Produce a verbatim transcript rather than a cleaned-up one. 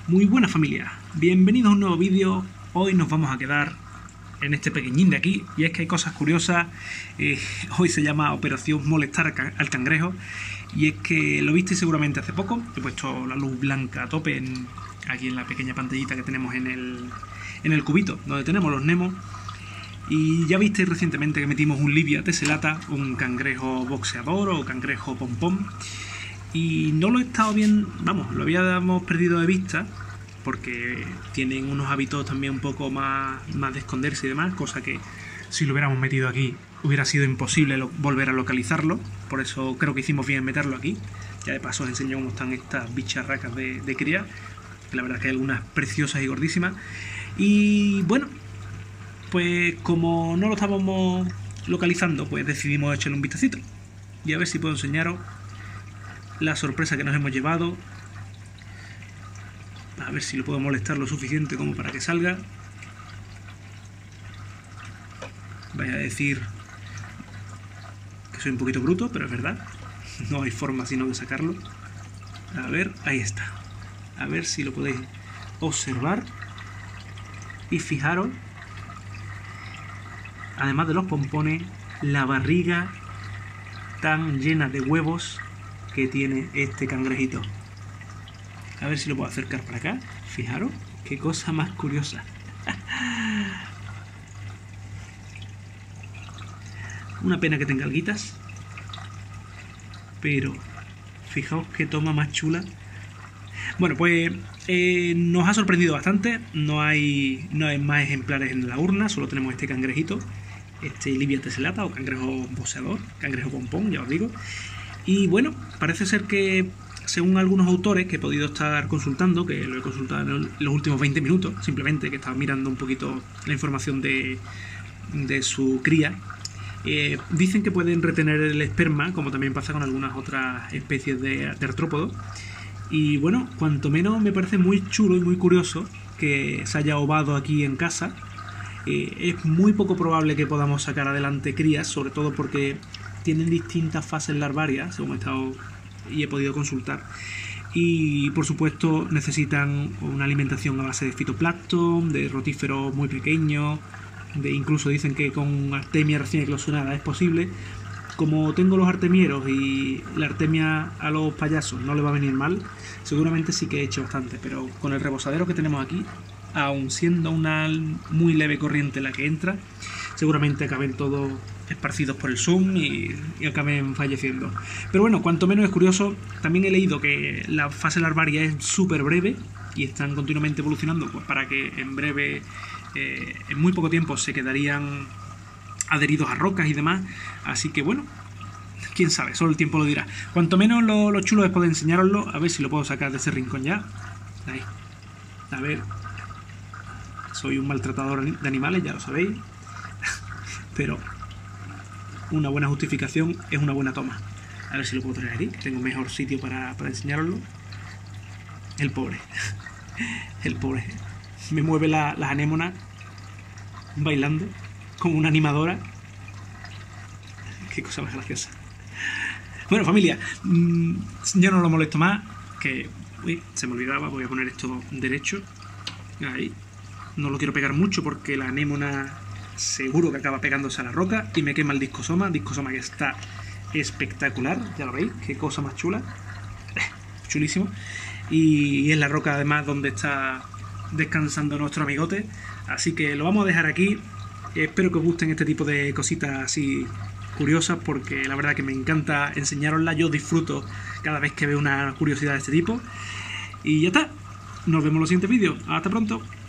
Muy buena familia, bienvenidos a un nuevo vídeo. Hoy nos vamos a quedar en este pequeñín de aquí, y es que hay cosas curiosas. eh, Hoy se llama Operación Molestar al Cangrejo, y es que lo visteis seguramente hace poco. He puesto la luz blanca a tope en, aquí en la pequeña pantallita que tenemos en el, en el cubito donde tenemos los Nemo. Y ya visteis recientemente que metimos un Libia tessellata, un cangrejo boxeador o cangrejo pompón. Y no lo he estado bien, vamos, lo habíamos perdido de vista porque tienen unos hábitos también un poco más, más de esconderse y demás, cosa que si lo hubiéramos metido aquí hubiera sido imposible lo, volver a localizarlo. Por eso creo que hicimos bien en meterlo aquí. Ya de paso os enseño cómo están estas bicharracas de, de cría, que la verdad es que hay algunas preciosas y gordísimas. Y bueno, pues como no lo estábamos localizando, pues decidimos echarle un vistacito y a ver si puedo enseñaros la sorpresa que nos hemos llevado. A ver si lo puedo molestar lo suficiente como para que salga. Vaya a decir que soy un poquito bruto, pero es verdad. No hay forma sino de sacarlo. A ver, ahí está. A ver si lo podéis observar. Y fijaros, además de los pompones, la barriga tan llena de huevos que tiene este cangrejito. A ver si lo puedo acercar para acá. Fijaros, qué cosa más curiosa. Una pena que tenga alguitas, pero fijaos qué toma más chula. Bueno, pues eh, nos ha sorprendido bastante. No hay, no hay más ejemplares en la urna, solo tenemos este cangrejito, este Libia tessellata o cangrejo boxeador, cangrejo pompón, ya os digo. Y bueno, parece ser que, según algunos autores que he podido estar consultando, que lo he consultado en los últimos veinte minutos, simplemente, que estaba mirando un poquito la información de, de su cría, eh, dicen que pueden retener el esperma, como también pasa con algunas otras especies de, de artrópodos. Y bueno, cuanto menos me parece muy chulo y muy curioso que se haya ovado aquí en casa. Eh, es muy poco probable que podamos sacar adelante crías, sobre todo porque tienen distintas fases larvarias, según he estado y he podido consultar, y por supuesto necesitan una alimentación a base de fitoplancton, de rotíferos muy pequeños, de incluso dicen que con artemia recién eclosionada es posible. Como tengo los artemieros y la artemia a los payasos no le va a venir mal, seguramente sí que he hecho bastante, pero con el rebosadero que tenemos aquí, aun siendo una muy leve corriente la que entra, seguramente acaben todos esparcidos por el Zoom y, y acaben falleciendo. Pero bueno, cuanto menos es curioso. También he leído que la fase larvaria es súper breve y están continuamente evolucionando, pues para que en breve, eh, en muy poco tiempo, se quedarían adheridos a rocas y demás. Así que bueno, quién sabe, solo el tiempo lo dirá. Cuanto menos lo, lo chulo es poder enseñaroslo. A ver si lo puedo sacar de ese rincón ya. Ahí. A ver. Soy un maltratador de animales, ya lo sabéis. Pero una buena justificación es una buena toma. A ver si lo puedo traer aquí, que tengo un mejor sitio para, para enseñaroslo. El pobre. El pobre. Me mueve la, las anémonas bailando como una animadora. Qué cosa más graciosa. Bueno, familia, mmm, yo no lo molesto más. Que uy, se me olvidaba, voy a poner esto derecho. Ahí. No lo quiero pegar mucho porque la anémona seguro que acaba pegándose a la roca y me quema el discosoma. Discosoma que está espectacular, ya lo veis, qué cosa más chula. Chulísimo. Y es la roca además donde está descansando nuestro amigote. Así que lo vamos a dejar aquí. Espero que os gusten este tipo de cositas así curiosas, porque la verdad que me encanta enseñaroslas. Yo disfruto cada vez que veo una curiosidad de este tipo. Y ya está. Nos vemos en los siguientes vídeos. Hasta pronto.